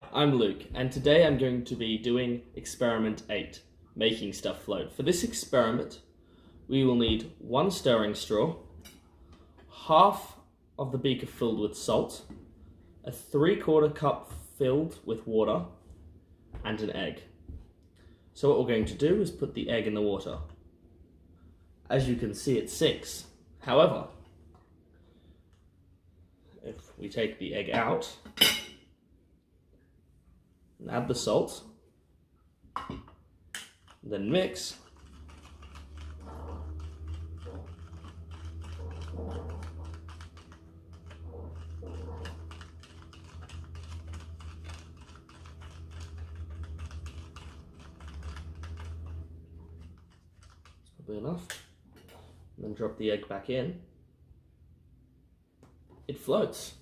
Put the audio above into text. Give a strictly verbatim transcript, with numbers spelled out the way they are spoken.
I'm Luke, and today I'm going to be doing experiment eight, making stuff float. For this experiment, we will need one stirring straw, half of the beaker filled with salt, a three-quarter cup filled with water, and an egg. So what we're going to do is put the egg in the water. As you can see, it sinks. However, if we take the egg out and add the salt, then mix, that's probably enough, and then drop the egg back in, it floats.